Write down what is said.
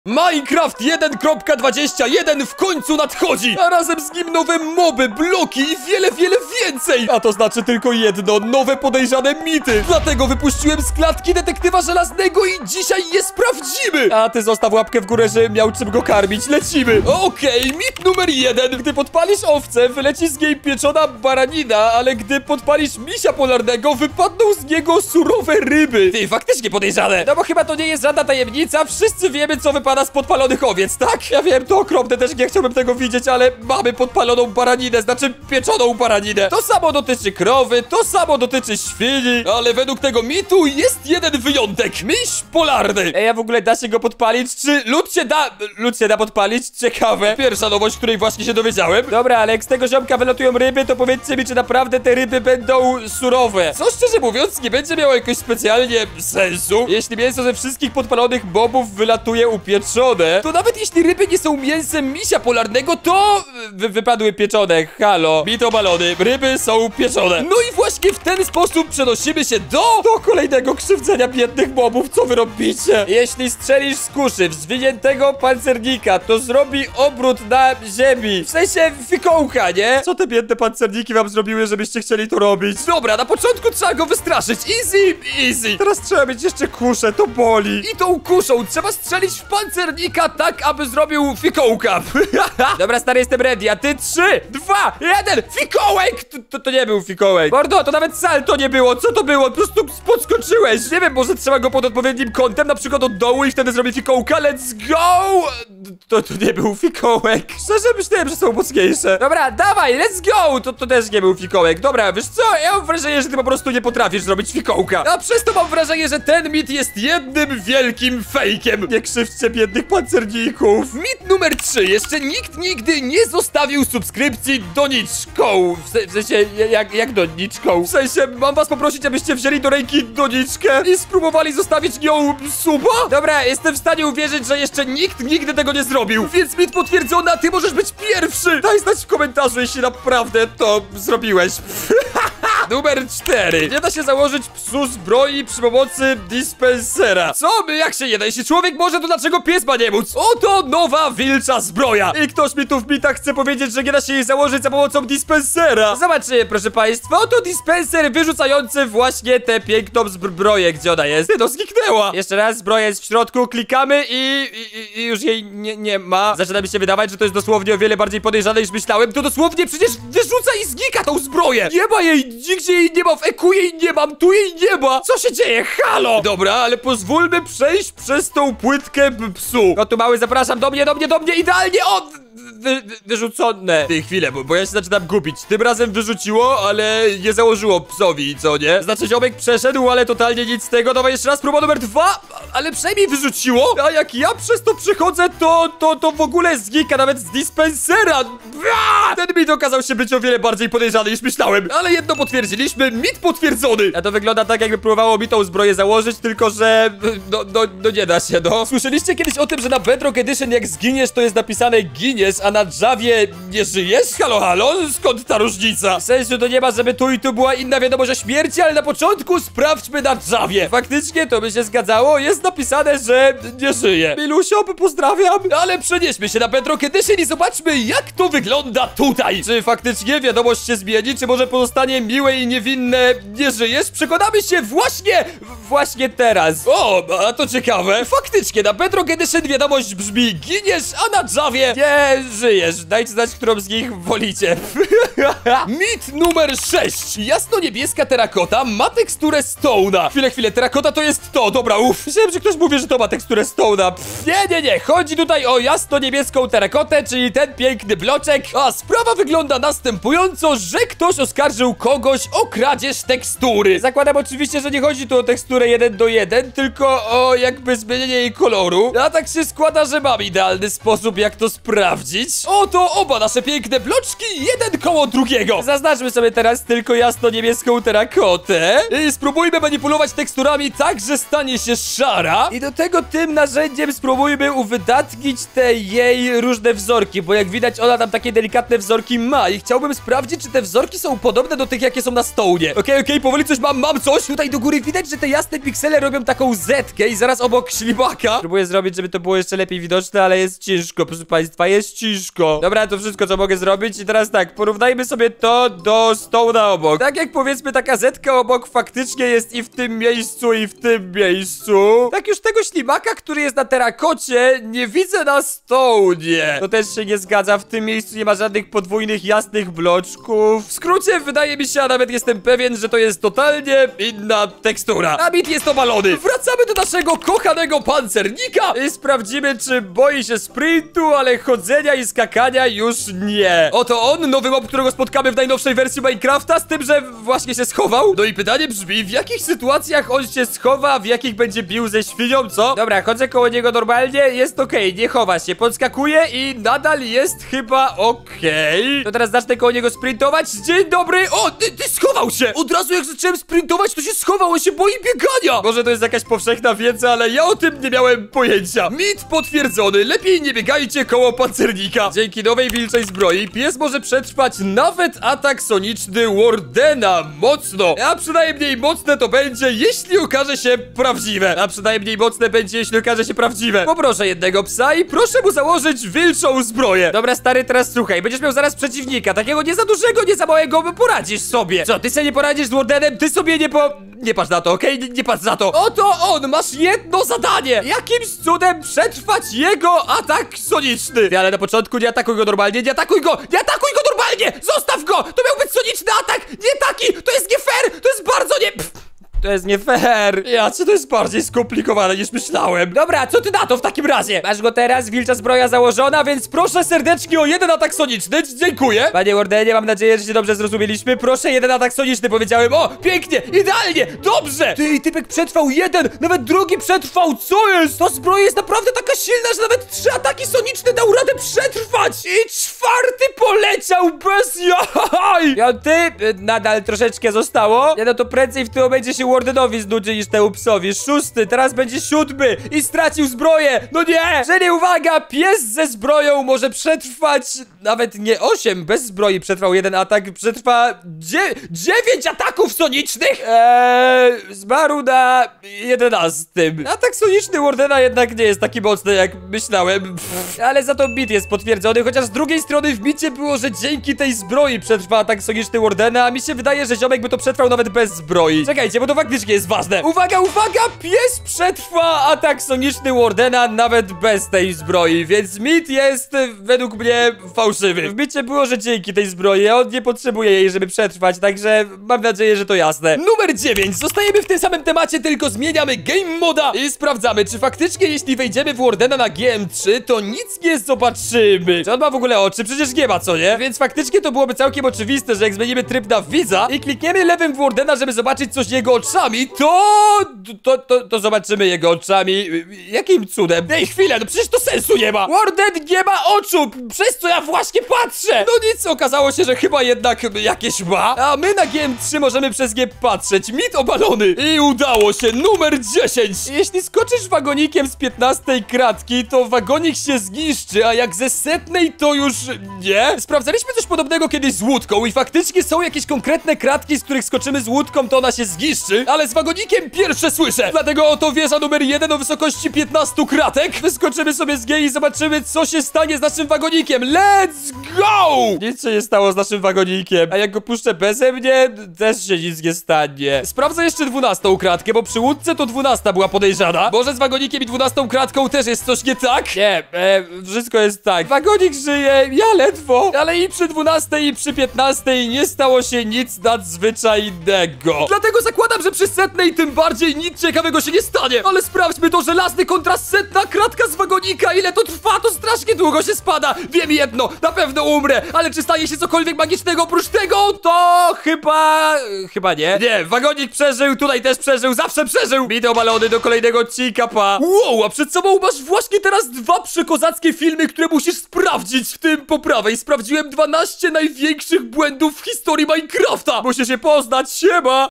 Minecraft 1.21 w końcu nadchodzi, a razem z nim nowe moby, bloki i wiele więcej. A to znaczy tylko jedno, nowe podejrzane mity. Dlatego wypuściłem z klatki detektywa żelaznego i dzisiaj je sprawdzimy. A ty zostaw łapkę w górę, żebym miał czym go karmić. Lecimy. Okej, mit numer 1. Gdy podpalisz owcę, wyleci z niej pieczona baranina, ale gdy podpalisz misia polarnego, wypadną z niego surowe ryby. Ty, faktycznie podejrzane. No bo chyba to nie jest żadna tajemnica. Wszyscy wiemy, co wypada z podpalonych owiec, tak? Ja wiem, to okropne, też nie chciałbym tego widzieć, ale mamy podpaloną baraninę, znaczy pieczoną baraninę. To samo dotyczy krowy, to samo dotyczy świni, ale według tego mitu jest jeden wyjątek. Miś polarny. Ej, a w ogóle da się go podpalić? Czy lód się da podpalić? Ciekawe. Pierwsza nowość, której właśnie się dowiedziałem. Dobra, ale jak z tego ziomka wylatują ryby, to powiedzcie mi, czy naprawdę te ryby będą surowe. Co szczerze mówiąc, nie będzie miało jakoś specjalnie sensu. Jeśli mięso ze wszystkich podpalonych bobów wylatuje upieczone, to nawet jeśli ryby nie są mięsem misia polarnego, to wypadły pieczone. Halo, mit obalony, ryby są pieczone. No i właśnie w ten sposób przenosimy się do kolejnego krzywdzenia biednych bobów. Co wy robicie? Jeśli strzelisz z kuszy w zwiniętego pancernika, to zrobi obrót na ziemi. W sensie fikołka, nie? Co te biedne pancerniki wam zrobiły, żebyście chcieli to robić? Dobra, na początku trzeba go wystraszyć. Easy. Teraz trzeba mieć jeszcze kuszę, to boli. I tą kuszą trzeba strzelić w pancernika tak, aby zrobił fikołka. Dobra, stary, jestem ready. A ty 3, 2, 1, fikołek! To nie był fikołek. Mordo, to nawet salto nie było. Co to było? Po prostu podskoczyłeś. Nie wiem, może trzeba go pod odpowiednim kątem, na przykład od dołu i wtedy zrobię fikołka. Let's go! To nie był fikołek. Szczerze myślałem, że są mocniejsze. Dobra, dawaj, let's go! To też nie był fikołek. Dobra, wiesz co? Ja mam wrażenie, że ty po prostu nie potrafisz zrobić fikołka. A przez to mam wrażenie, że ten mit jest jednym wielkim fejkiem. Nie krzywdźcie biednych pancerników. Mit numer 3. Jeszcze nikt nigdy nie zostawił subskrypcji doniczką. W sensie, jak doniczką? W sensie, mam was poprosić, abyście wzięli do ręki doniczkę i spróbowali zostawić nią suba? Dobra, jestem w stanie uwierzyć, że jeszcze nikt nigdy tego nie zrobił. Więc mit potwierdzony, a ty możesz być pierwszy. Daj znać w komentarzu, jeśli naprawdę to zrobiłeś. Numer 4. Nie da się założyć psu zbroi przy pomocy dispensera. Co? Jak się nie da? Jeśli człowiek może, to dlaczego pies ma nie móc? Oto nowa wilcza zbroja. I ktoś mi tu w mitach chce powiedzieć, że nie da się jej założyć za pomocą dispensera. Zobaczcie, proszę państwa, oto dispenser wyrzucający właśnie tę piękną zbroję. Gdzie ona jest? No, zniknęła. Jeszcze raz, zbroja jest w środku, klikamy i już jej nie ma. Zaczyna mi się wydawać, że to jest dosłownie o wiele bardziej podejrzane niż myślałem. To dosłownie przecież wyrzuca i znika tą zbroję. Nie ma jej, nigdzie jej nie ma, w EQ jej nie mam, tu jej nie ma. Co się dzieje? Halo! Dobra, ale pozwólmy przejść przez tą płytkę psu. No tu mały, zapraszam, do mnie, idealnie, wyrzucone. Ty, chwilę, bo ja się zaczynam gubić. Tym razem wyrzuciło, ale nie założyło psowi, co nie? Znaczy ziomek przeszedł, ale totalnie nic z tego. Dawaj jeszcze raz, próba numer 2, ale przynajmniej wyrzuciło. A jak ja przez to przechodzę, to w ogóle znika nawet z dispensera. Ten mit okazał się być o wiele bardziej podejrzany niż myślałem. Ale jedno potwierdziliśmy, mit potwierdzony. A to wygląda tak, jakby próbowało mi tą zbroję założyć, tylko że no nie da się, no. Słyszeliście kiedyś o tym, że na Bedrock Edition jak zginiesz, to jest napisane giniesz, a na Javie nie żyjesz? Halo? Skąd ta różnica? W sensie to nie ma, żeby tu i tu była inna wiadomość o śmierci, ale na początku sprawdźmy na Javie. Faktycznie to by się zgadzało, jest napisane, że nie żyje. Milusio, pozdrawiam. Ale przenieśmy się na Bedrock Edition i zobaczmy, jak to wygląda tutaj. Czy faktycznie wiadomość się zmieni, czy może pozostanie miłe i niewinne nie żyjesz? Przekonamy się właśnie teraz. O, a to ciekawe. Faktycznie na Bedrock Edition wiadomość brzmi giniesz, a na Javie nie żyjesz. Dajcie znać, którą z nich wolicie. Mit numer 6. Jasno-niebieska terakota ma teksturę Stone'a. Chwilę, terakota to jest to. Dobra, myślałem, że ktoś mówi, że to ma teksturę Stone'a. Nie. Chodzi tutaj o jasno-niebieską terakotę, czyli ten piękny bloczek. A sprawa wygląda następująco, że ktoś oskarżył kogoś o kradzież tekstury. Zakładam oczywiście, że nie chodzi tu o teksturę 1:1, tylko o jakby zmienienie jej koloru. A tak się składa, że mam idealny sposób, jak to sprawdzić. sprawdzić. Oto oba nasze piękne bloczki, jeden koło drugiego. Zaznaczmy sobie teraz tylko jasno-niebieską terakotę i spróbujmy manipulować teksturami tak, że stanie się szara. I do tego tym narzędziem spróbujmy uwydatnić te jej różne wzorki, bo jak widać ona tam takie delikatne wzorki ma i chciałbym sprawdzić, czy te wzorki są podobne do tych, jakie są na stołnie. Okej, powoli coś mam coś. Tutaj do góry widać, że te jasne piksele robią taką zetkę i zaraz obok ślimaka. Próbuję zrobić, żeby to było jeszcze lepiej widoczne, ale jest ciężko, proszę państwa, jest ciężko. Dobra, to wszystko, co mogę zrobić i teraz tak, porównajmy sobie to do stołna obok. Tak jak powiedzmy, taka zetka obok faktycznie jest i w tym miejscu, i w tym miejscu. Tak już tego ślimaka, który jest na terakocie, nie widzę na stołnie. To też się nie zgadza, w tym miejscu nie ma żadnych podwójnych, jasnych bloczków. W skrócie, wydaje mi się, a nawet jestem pewien, że to jest totalnie inna tekstura. A Mit jest obalony. Wracamy do naszego kochanego pancernika i sprawdzimy, czy boi się sprintu, ale chodzenia i skakania już nie. Oto on, nowy mob, którego spotkamy w najnowszej wersji Minecrafta, z tym, że właśnie się schował. No i pytanie brzmi, w jakich sytuacjach on się schowa, w jakich będzie bił ze świnią, co? Dobra, chodzę koło niego normalnie, jest okej, nie chowa się, podskakuje i nadal jest chyba okej. To teraz zacznę koło niego sprintować. Dzień dobry! O, ty schował się! Od razu jak zacząłem sprintować, to się schował, on się boi biegania! Może to jest jakaś powszechna wiedza, ale ja o tym nie miałem pojęcia. Mit potwierdzony, lepiej nie biegajcie koło pancernika. Dzięki nowej wilczej zbroi pies może przetrwać nawet atak soniczny Wardena. Mocno! A przynajmniej mocne to będzie, jeśli okaże się prawdziwe. A przynajmniej mocne będzie, jeśli okaże się prawdziwe. Poproszę jednego psa i proszę mu założyć wilczą zbroję. Dobra, stary, teraz słuchaj, będziesz miał zaraz przeciwnika, takiego nie za dużego, nie za małego, bo poradzisz sobie. Co, ty sobie nie poradzisz z Wardenem? Ty sobie nie patrz na to, okej? Nie patrz na to. Oto on, masz jedno zadanie. Jakimś cudem przetrwać jego atak soniczny. Ty, ale na początku nie atakuj go normalnie, nie atakuj go normalnie! Zostaw go! To miał być soniczny atak, nie taki! To jest nie fair! To jest bardzo nie... To jest nie fair. Czy to jest bardziej skomplikowane niż myślałem. Dobra, co ty na to w takim razie? Masz go teraz, wilcza zbroja założona, więc proszę serdecznie o jeden atak soniczny. Dziękuję. Panie Wardenie, mam nadzieję, że się dobrze zrozumieliśmy. Proszę, jeden atak soniczny, powiedziałem. O, pięknie, idealnie, dobrze. Ty, typek przetrwał jeden, nawet drugi przetrwał. Co jest? Ta zbroja jest naprawdę taka silna, że nawet 3 ataki soniczne dał radę przetrwać. I 4 poleciał bez jaj. 5, nadal troszeczkę zostało. No to prędzej w tym momencie się Wardenowi znudzi niż temu psowi. 6, teraz będzie 7 i stracił zbroję. No nie! Czyli uwaga, pies ze zbroją może przetrwać nawet nie 8, bez zbroi przetrwał jeden atak, przetrwa 9 ataków sonicznych. Zmarł na 11. Atak soniczny Wardena jednak nie jest taki mocny, jak myślałem. Ale za to Mit jest potwierdzony, chociaż z drugiej strony w Micie było, że dzięki tej zbroi przetrwa atak soniczny Wardena, a mi się wydaje, że ziomek by to przetrwał nawet bez zbroi. Czekajcie, bo to faktycznie jest ważne. Uwaga, pies przetrwa atak soniczny Wardena nawet bez tej zbroi, więc mit jest według mnie fałszywy. W Micie było, że dzięki tej zbroi, a on nie potrzebuje jej, żeby przetrwać, także mam nadzieję, że to jasne. Numer 9. Zostajemy w tym samym temacie, tylko zmieniamy game moda i sprawdzamy, czy faktycznie jeśli wejdziemy w Wardena na GM3, to nic nie zobaczymy. Czy on ma w ogóle oczy? Przecież nie ma, co nie? Więc faktycznie to byłoby całkiem oczywiste, że jak zmienimy tryb na widza i klikniemy lewym w Wardena, żeby zobaczyć coś jego oczami, to zobaczymy jego oczami. Jakim cudem? Ej, chwilę, no przecież to sensu nie ma. Warden nie ma oczu, przez co ja właśnie patrzę. No nic, okazało się, że chyba jednak jakieś ma. A my na GM3 możemy przez nie patrzeć. Mit obalony. I udało się. Numer 10. Jeśli skoczysz wagonikiem z 15 kratki, to wagonik się zniszczy, a jak ze 100 to już nie. Sprawdzaliśmy coś podobnego kiedyś z łódką i faktycznie są jakieś konkretne kratki, z których skoczymy z łódką, to ona się zniszczy, ale z wagonikiem pierwsze słyszę. Dlatego oto wieża numer 1 o wysokości 15 kratek. Wyskoczymy sobie z niej i zobaczymy, co się stanie z naszym wagonikiem. Let's go! Nic się nie stało z naszym wagonikiem. A jak go puszczę beze mnie, też się nic nie stanie. Sprawdzę jeszcze 12 kratkę, bo przy łódce to 12 była podejrzana. Może z wagonikiem i 12 kratką też jest coś nie tak? Nie, wszystko jest tak. Wagonik żyje, ja ledwo. Ale i przy 12 i przy 15 nie stało się nic nadzwyczajnego. Dlatego zakładam, Myślałem, że przy setnej tym bardziej nic ciekawego się nie stanie. Ale sprawdźmy to, żelazny kontra setna kratka z wagonika. Ile to trwa? To strasznie długo się spada. Wiem jedno, na pewno umrę. Ale czy stanie się cokolwiek magicznego oprócz tego? To chyba nie. Nie, wagonik przeżył, tutaj też przeżył, zawsze przeżył. Wideo balony do kolejnego odcinka, pa. Wow, a przed sobą masz właśnie teraz 2 przekozackie filmy, które musisz sprawdzić. W tym po prawej sprawdziłem 12 największych błędów w historii Minecrafta. Musisz je poznać, siema.